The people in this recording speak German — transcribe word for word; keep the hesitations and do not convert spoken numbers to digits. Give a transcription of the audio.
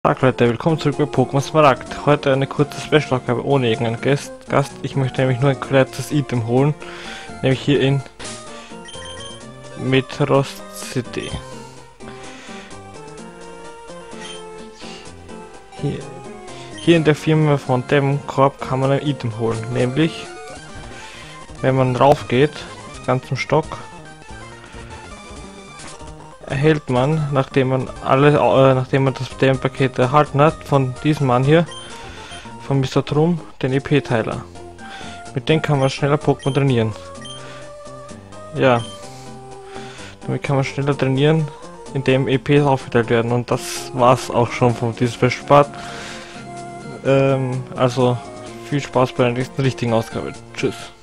Tag Leute, willkommen zurück bei Pokémon Smaragd. Heute eine kurze Special-Aufgabe ohne irgendeinen Gast. Gast. Ich möchte nämlich nur ein kleines Item holen, nämlich hier in Metros City. Hier, hier in der Firma von dem Korb kann man ein Item holen, nämlich wenn man rauf geht, ganz zum Stock, erhält man, nachdem man alle, äh, nachdem man das Paket erhalten hat, von diesem Mann hier, von Mister Trum, den E P-Teiler. Mit dem kann man schneller Pokémon trainieren. Ja, damit kann man schneller trainieren, indem E Ps aufgeteilt werden. Und das war's auch schon von diesem Special Part. Ähm, also viel Spaß bei der nächsten richtigen Ausgabe. Tschüss.